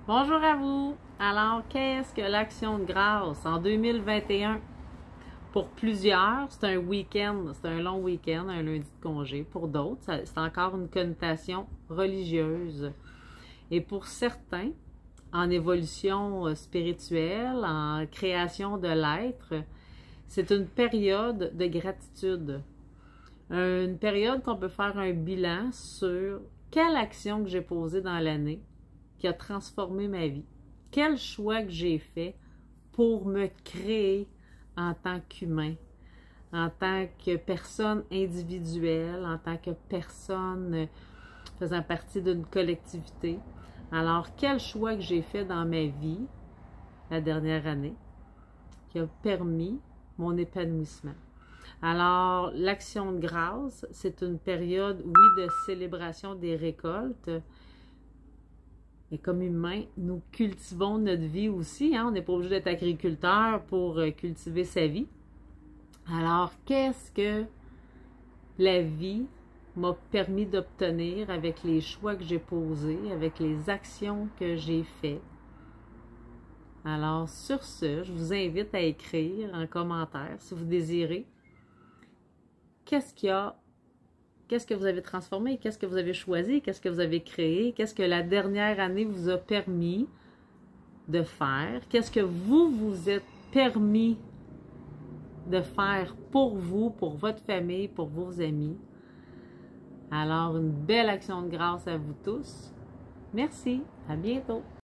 Bonjour à vous! Alors, qu'est-ce que l'Action de grâce en 2021? Pour plusieurs, c'est un week-end, c'est un long week-end, un lundi de congé. Pour d'autres, c'est encore une connotation religieuse. Et pour certains, en évolution spirituelle, en création de l'être, c'est une période de gratitude. Une période qu'on peut faire un bilan sur quelle action que j'ai posée dans l'année qui a transformé ma vie. Quel choix que j'ai fait pour me créer en tant qu'humain, en tant que personne individuelle, en tant que personne faisant partie d'une collectivité. Alors, quel choix que j'ai fait dans ma vie la dernière année qui a permis mon épanouissement. Alors, l'Action de grâce, c'est une période, oui, de célébration des récoltes. Et comme humains, nous cultivons notre vie aussi. Hein? On n'est pas obligé d'être agriculteur pour cultiver sa vie. Alors, qu'est-ce que la vie m'a permis d'obtenir avec les choix que j'ai posés, avec les actions que j'ai faites? Alors, sur ce, je vous invite à écrire en commentaire, si vous désirez, qu'est-ce que vous avez transformé, qu'est-ce que vous avez choisi, qu'est-ce que vous avez créé, qu'est-ce que la dernière année vous a permis de faire, qu'est-ce que vous êtes permis de faire pour vous, pour votre famille, pour vos amis. Alors, une belle action de grâce à vous tous. Merci, à bientôt.